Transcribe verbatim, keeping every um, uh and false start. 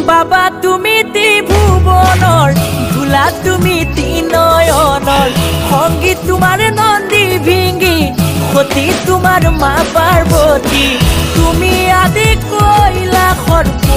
বাবা তুমি ত্রিভুবনর ভোলা তুমি তিনয়নর সংগীত তোমার নন্দী ভিঙ্গি সতী তোমার মা পার্বতী তুমি আদি কৈলাসৰ